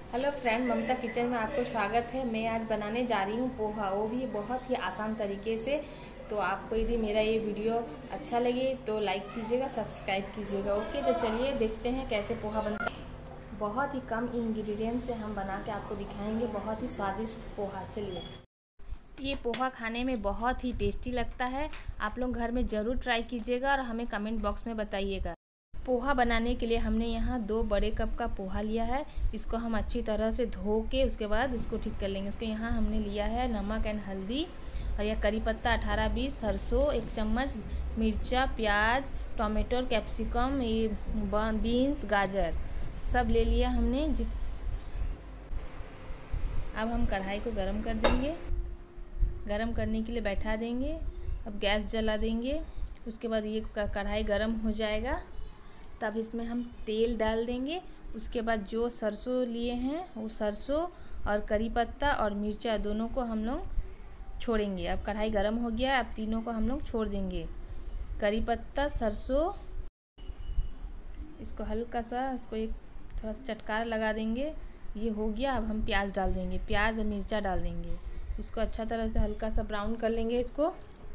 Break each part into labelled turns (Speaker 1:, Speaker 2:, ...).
Speaker 1: Hello friend, ममता kitchen में आपको स्वागत है। मैं आज बनाने जा रही हूँ पोहा, वो भी बहुत ही आसान तरीके से। तो आपको यदि मेरा ये वीडियो अच्छा लगे तो लाइक कीजिएगा, सब्सक्राइब कीजिएगा। ओके, तो चलिए देखते हैं कैसे पोहा बनता है। बहुत ही कम इंग्रेडिएंट से हम बना के आपको दिखाएंगे बहुत ही स्वादिष्ट पोहा। चलिए, ये पोहा खाने में बहुत ही टेस्टी लगता है। आप लोग घर में ज़रूर ट्राई कीजिएगा और हमें कमेंट बॉक्स में बताइएगा। पोहा बनाने के लिए हमने यहाँ 2 बड़े कप का पोहा लिया है। इसको हम अच्छी तरह से धो के उसके बाद इसको ठीक कर लेंगे। उसके यहाँ हमने लिया है नमक एंड हल्दी, और यह करी पत्ता 18-20, सरसों 1 चम्मच, मिर्चा, प्याज, टमाटो, कैप्सिकम, ये बीन्स, गाजर सब ले लिया हमने। अब हम कढ़ाई को गरम कर देंगे। गरम करने के लिए बैठा देंगे। अब गैस जला देंगे। उसके बाद ये कढ़ाई गरम हो जाएगा, तब इसमें हम तेल डाल देंगे। उसके बाद जो सरसों लिए हैं वो सरसों और करी पत्ता और मिर्चा दोनों को हम लोग छोड़ेंगे। अब कढ़ाई गरम हो गया है, अब तीनों को हम लोग छोड़ देंगे। करी पत्ता, सरसों, इसको हल्का सा इसको एक थोड़ा सा चटकार लगा देंगे। ये हो गया। अब हम प्याज डाल देंगे, प्याज और मिर्चा डाल देंगे। इसको अच्छा तरह से हल्का सा ब्राउन कर लेंगे। इसको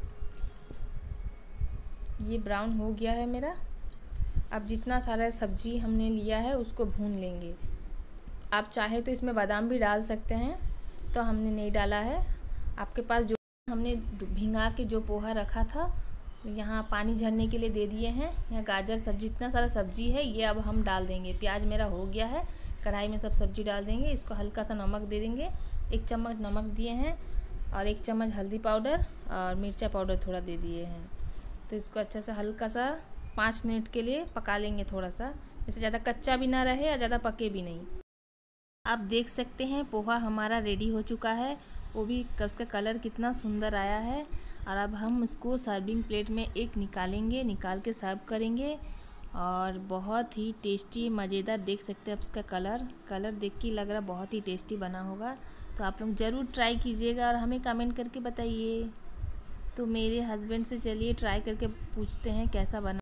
Speaker 1: ये ब्राउन हो गया है मेरा। अब जितना सारा सब्जी हमने लिया है उसको भून लेंगे। आप चाहे तो इसमें बादाम भी डाल सकते हैं, तो हमने नहीं डाला है। आपके पास जो हमने भिंगा के जो पोहा रखा था यहाँ पानी झरने के लिए दे दिए हैं। यहाँ गाजर, सब्जी, इतना सारा सब्जी है, ये अब हम डाल देंगे। प्याज मेरा हो गया है, कढ़ाई में सब सब्जी डाल देंगे। इसको हल्का सा नमक दे देंगे। 1 चम्मच नमक दिए हैं और 1 चम्मच हल्दी पाउडर और मिर्चा पाउडर थोड़ा दे दिए हैं। तो इसको अच्छा सा हल्का सा 5 मिनट के लिए पका लेंगे। थोड़ा सा, जैसे ज़्यादा कच्चा भी ना रहे और ज़्यादा पके भी नहीं। आप देख सकते हैं पोहा हमारा रेडी हो चुका है, वो भी उसका कलर कितना सुंदर आया है। और अब हम इसको सर्विंग प्लेट में एक निकालेंगे, निकाल के सर्व करेंगे। और बहुत ही टेस्टी मज़ेदार, देख सकते हैं आप इसका कलर देख के लग रहा बहुत ही टेस्टी बना होगा। तो आप लोग ज़रूर ट्राई कीजिएगा और हमें कमेंट करके बताइए। तो मेरे हस्बैंड से चलिए ट्राई करके पूछते हैं कैसा बना।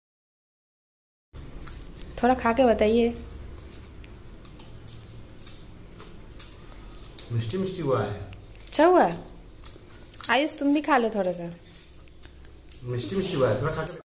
Speaker 1: थोड़ा खा के बताइए।
Speaker 2: मिष्टी मिष्टी हुआ है।
Speaker 1: अच्छा हुआ। आयुष, तुम भी खा लो थोड़ा सा।
Speaker 2: मिष्टी मिष्टी हुआ है, थोड़ा खा के